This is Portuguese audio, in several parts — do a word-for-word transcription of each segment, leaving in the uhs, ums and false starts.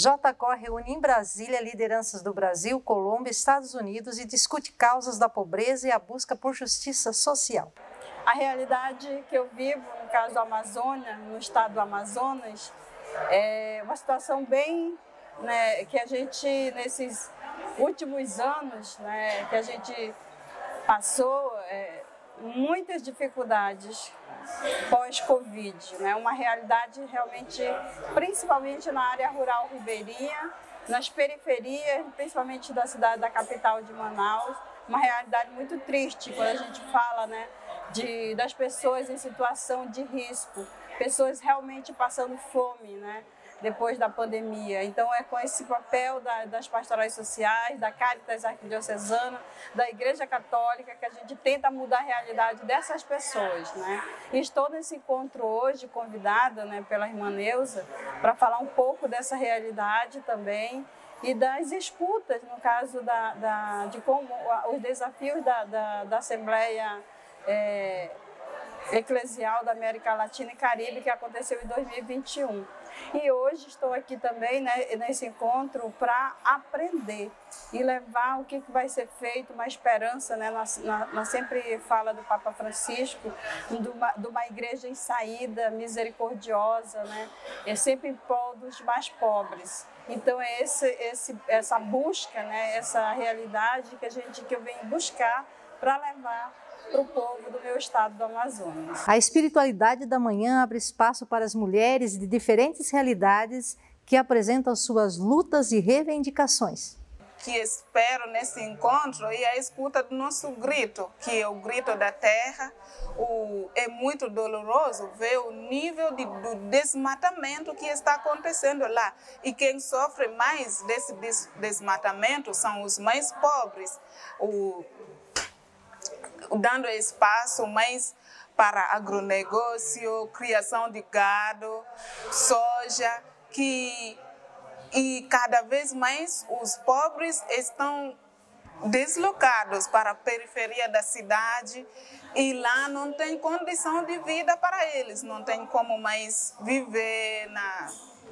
Jotacor reúne em Brasília lideranças do Brasil, Colômbia, Estados Unidos e discute causas da pobreza e a busca por justiça social. A realidade que eu vivo, no caso da Amazônia, no estado do Amazonas, é uma situação bem, né, que a gente, nesses últimos anos, né, que a gente passou é, muitas dificuldades pós-Covid, né, uma realidade realmente, principalmente na área rural ribeirinha, nas periferias, principalmente da cidade da capital de Manaus, uma realidade muito triste quando a gente fala, né, de, das pessoas em situação de risco, pessoas realmente passando fome, né, depois da pandemia. Então é com esse papel da, das pastorais sociais, da Caritas Arquidiocesana, da Igreja Católica, que a gente tenta mudar a realidade dessas pessoas, né. E estou nesse encontro hoje, convidada, né, pela irmã Neuza, para falar um pouco dessa realidade também, e das disputas, no caso da, da, de como os desafios da, da, da Assembleia é, Eclesial da América Latina e Caribe, que aconteceu em dois mil e vinte e um. E hoje estou aqui também, né, nesse encontro para aprender e levar o que vai ser feito, uma esperança, né, nós, nós sempre fala do Papa Francisco, de uma, de uma igreja em saída, misericordiosa, né, é sempre em prol dos mais pobres. Então é esse, esse, essa busca, né, essa realidade que, a gente, que eu venho buscar para levar para o povo do meu estado do Amazonas. A espiritualidade da manhã abre espaço para as mulheres de diferentes realidades que apresentam suas lutas e reivindicações. Que espero nesse encontro é a escuta do nosso grito, que é o grito da terra. O, é muito doloroso ver o nível de, do desmatamento que está acontecendo lá. E quem sofre mais desse des, desmatamento são os mais pobres. O, dando espaço mais para agronegócio, criação de gado, soja, que e cada vez mais os pobres estão deslocados para a periferia da cidade e lá não tem condição de vida para eles, não tem como mais viver na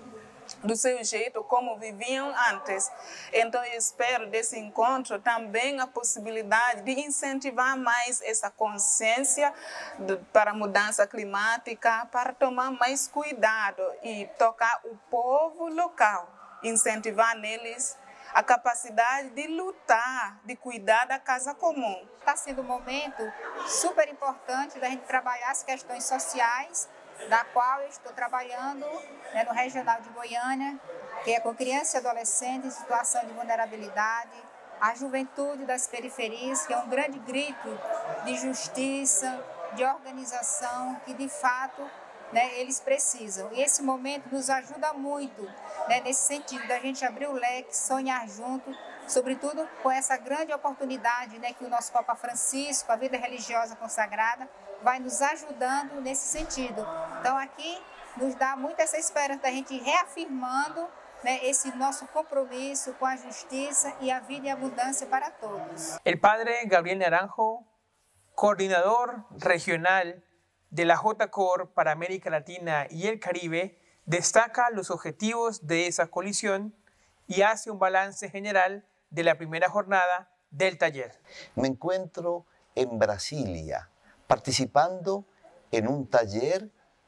do seu jeito, como viviam antes. Então, eu espero desse encontro também a possibilidade de incentivar mais essa consciência de, para a mudança climática, para tomar mais cuidado e tocar o povo local, incentivar neles a capacidade de lutar, de cuidar da casa comum. Está sendo um momento super importante da gente trabalhar as questões sociais, da qual eu estou trabalhando, né, no Regional de Goiânia, que é com crianças e adolescentes em situação de vulnerabilidade, a juventude das periferias, que é um grande grito de justiça, de organização, que de fato, né, eles precisam. E esse momento nos ajuda muito, né, nesse sentido, da gente abrir o leque, sonhar junto, sobretudo com essa grande oportunidade, né, que o nosso Papa Francisco, a vida religiosa consagrada, vai nos ajudando nesse sentido. Então aqui nos dá muito essa esperança da gente reafirmando, né, esse nosso compromisso com a justiça e a vida e abundância para todos. El padre Gabriel Naranjo, coordinador regional de la Jotacor para América Latina y el Caribe, destaca los objetivos de esa coalición y hace un balance general de la primera jornada del taller. Me encuentro en Brasilia, participando en un taller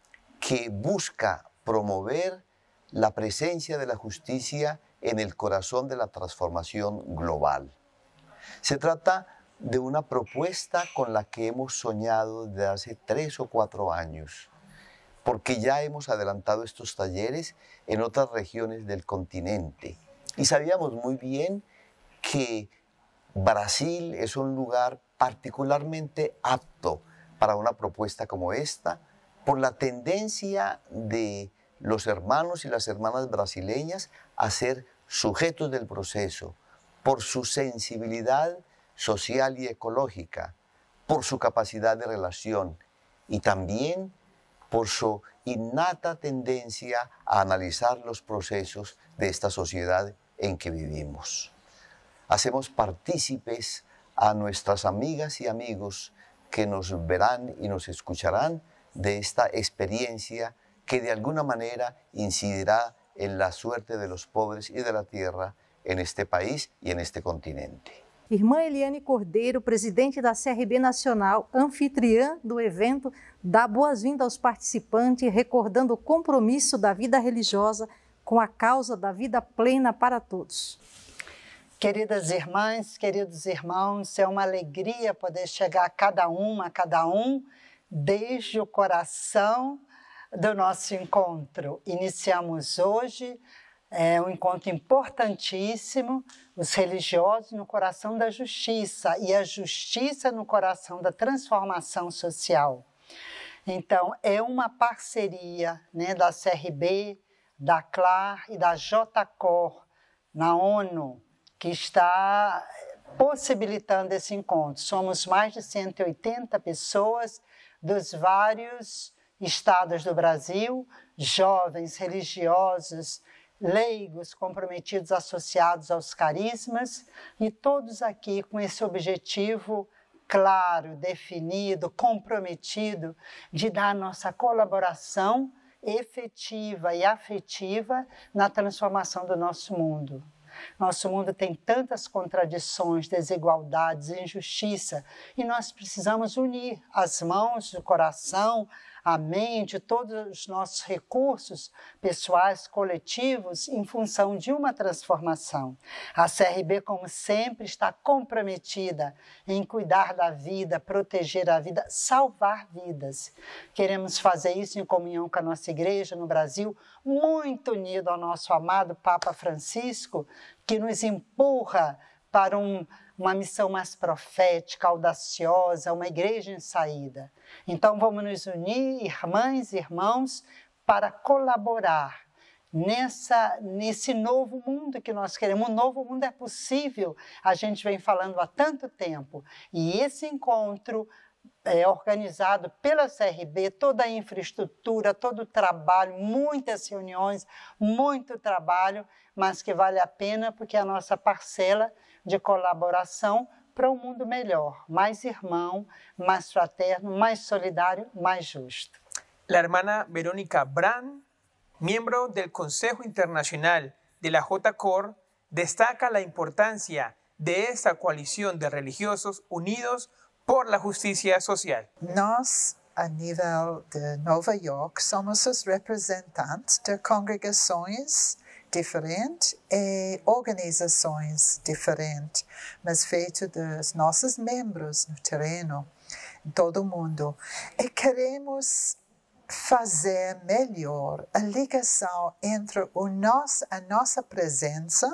que busca promover la presencia de la justicia en el corazón de la transformación global. Se trata de una propuesta con la que hemos soñado desde hace tres o cuatro años, porque ya hemos adelantado estos talleres en otras regiones del continente. Y sabíamos muy bien que Brasil es un lugar particularmente apto para una propuesta como esta, por la tendencia de los hermanos y las hermanas brasileñas a ser sujetos del proceso, por su sensibilidad social y ecológica, por su capacidad de relación y también por su innata tendencia a analizar los procesos de esta sociedad en que vivimos. Hacemos partícipes a nuestras amigas y amigos que nos verán y nos escucharán de esta experiencia que de alguna manera incidirá en la suerte de los pobres y de la tierra en este país y en este continente. Irmã Eliane Cordeiro, presidente da C R B Nacional, anfitriã do evento, dá boas-vindas aos participantes, recordando o compromisso da vida religiosa com a causa da vida plena para todos. Queridas irmãs, queridos irmãos, é uma alegria poder chegar a cada uma, a cada um, desde o coração do nosso encontro. Iniciamos hoje é, um encontro importantíssimo, os religiosos no coração da justiça e a justiça no coração da transformação social. Então, é uma parceria, né, da C R B, da C L A R e da J C O R na ONU, que está possibilitando esse encontro. Somos mais de cento e oitenta pessoas dos vários estados do Brasil, jovens, religiosos, leigos, comprometidos, associados aos carismas, e todos aqui com esse objetivo claro, definido, comprometido de dar nossa colaboração efetiva e afetiva na transformação do nosso mundo. Nosso mundo tem tantas contradições, desigualdades, injustiça, e nós precisamos unir as mãos, o coração, a mente, todos os nossos recursos pessoais, coletivos, em função de uma transformação. A C R B, como sempre, está comprometida em cuidar da vida, proteger a vida, salvar vidas. Queremos fazer isso em comunhão com a nossa igreja no Brasil, muito unido ao nosso amado Papa Francisco, que nos empurra para um, uma missão mais profética, audaciosa, uma igreja em saída. Então vamos nos unir, irmãs e irmãos, para colaborar nessa, nesse novo mundo que nós queremos. Um novo mundo é possível, a gente vem falando há tanto tempo. E esse encontro é organizado pela C R B, toda a infraestrutura, todo o trabalho, muitas reuniões, muito trabalho, mas que vale a pena porque é a nossa parcela de colaboração para um mundo melhor, mais irmão, mais fraterno, mais solidário, mais justo. La hermana Verónica Brand, miembro del Consejo Internacional de la J C O R, destaca la importancia de esta coalición de religiosos unidos por la justicia social. Nós, a nível de Nova York, somos os representantes de congregações diferentes e organizações diferentes, mas feito dos nossos membros no terreno, em todo o mundo. E queremos fazer melhor a ligação entre o nosso, a nossa presença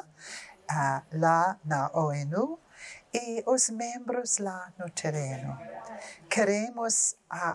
uh, lá na ONU e os membros lá no terreno. Queremos uh,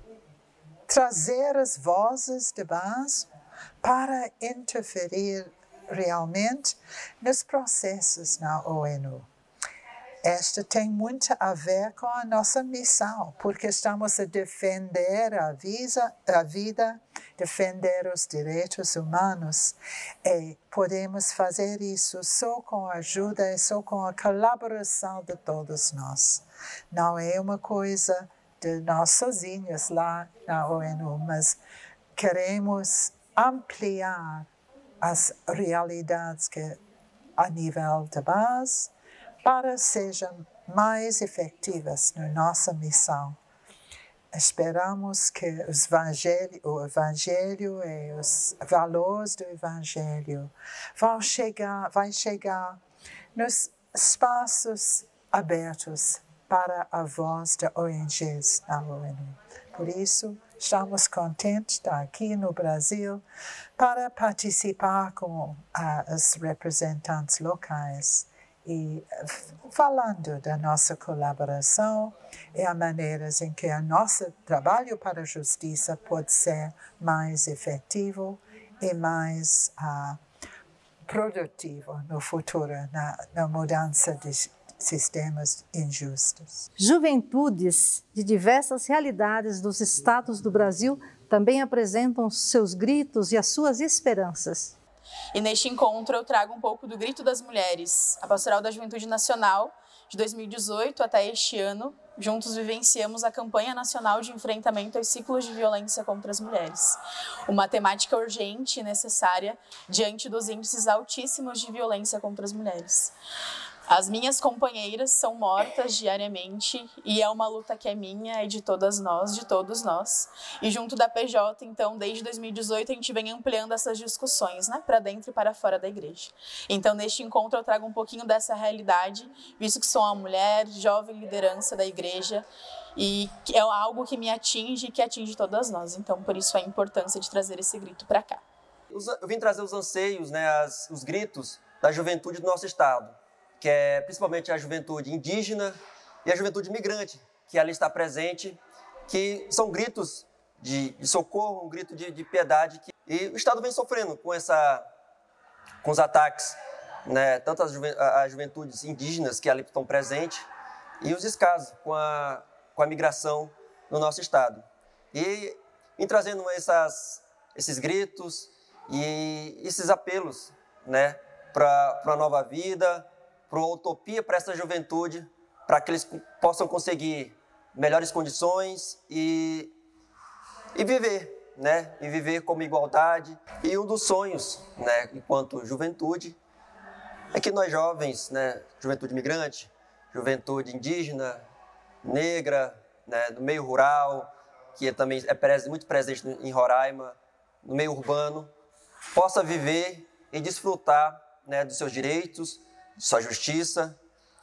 trazer as vozes de base para interferir realmente nos processos na ONU. Esta tem muito a ver com a nossa missão, porque estamos a defender a vida, a vida, defender os direitos humanos, e podemos fazer isso só com a ajuda e só com a colaboração de todos nós. Não é uma coisa de nós sozinhos lá na ONU, mas queremos ampliar as realidades que a nível de base para sejam mais efetivas na nossa missão. Esperamos que os evangelho, o Evangelho e os valores do Evangelho vão chegar, vai chegar nos espaços abertos para a voz de O N Gs na ONU. Por isso, estamos contentes de estar aqui no Brasil para participar com uh, os representantes locais e falando da nossa colaboração e as maneiras em que o nosso trabalho para a justiça pode ser mais efetivo e mais uh, produtivo no futuro, na, na mudança de sistemas injustos. Juventudes de diversas realidades dos estados do Brasil também apresentam seus gritos e as suas esperanças. E neste encontro eu trago um pouco do Grito das Mulheres, a Pastoral da Juventude Nacional, de dois mil e dezoito até este ano. Juntos vivenciamos a campanha nacional de enfrentamento aos ciclos de violência contra as mulheres. Uma temática urgente e necessária diante dos índices altíssimos de violência contra as mulheres. As minhas companheiras são mortas diariamente e é uma luta que é minha e de todas nós, de todos nós. E junto da P J, então, desde dois mil e dezoito, a gente vem ampliando essas discussões, né, para dentro e para fora da igreja. Então, neste encontro, eu trago um pouquinho dessa realidade, visto que sou uma mulher, jovem liderança da igreja, e é algo que me atinge e que atinge todas nós. Então, por isso a importância de trazer esse grito para cá. Eu vim trazer os anseios, né, as, os gritos da juventude do nosso estado, que é principalmente a juventude indígena e a juventude migrante, que ali está presente, que são gritos de, de socorro, um grito de, de piedade. Que, e o Estado vem sofrendo com, essa, com os ataques, né, tanto as, juven, as juventudes indígenas que ali estão presentes e os descasos com a, com a migração no nosso Estado. E vem trazendo essas, esses gritos e esses apelos, né, para uma nova vida, para uma utopia para essa juventude, para que eles possam conseguir melhores condições e, e viver, né? E viver como igualdade. E um dos sonhos, né, enquanto juventude, é que nós jovens, né, juventude migrante, juventude indígena, negra, né, do meio rural, que também é muito presente em Roraima, no meio urbano, possa viver e desfrutar, né, dos seus direitos, sua justiça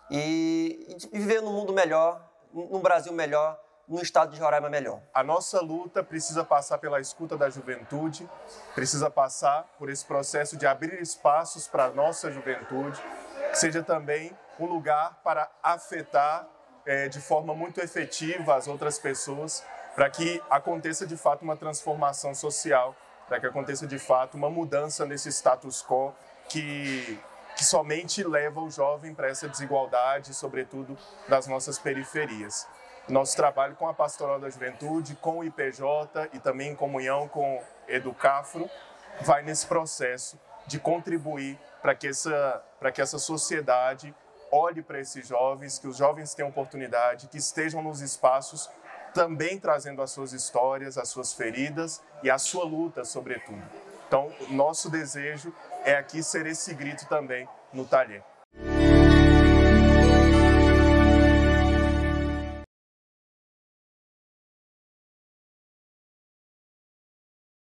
e, e viver num mundo melhor, num Brasil melhor, num estado de Roraima melhor. A nossa luta precisa passar pela escuta da juventude, precisa passar por esse processo de abrir espaços para a nossa juventude, que seja também um lugar para afetar é, de forma muito efetiva as outras pessoas, para que aconteça de fato uma transformação social, para que aconteça de fato uma mudança nesse status quo que que somente leva o jovem para essa desigualdade, sobretudo das nossas periferias. Nosso trabalho com a Pastoral da Juventude, com o I P J e também em comunhão com o Educafro, vai nesse processo de contribuir para que essa, para que essa sociedade olhe para esses jovens, que os jovens tenham oportunidade, que estejam nos espaços também trazendo as suas histórias, as suas feridas e a sua luta, sobretudo. Então, nosso desejo é aqui ser esse grito também no talher.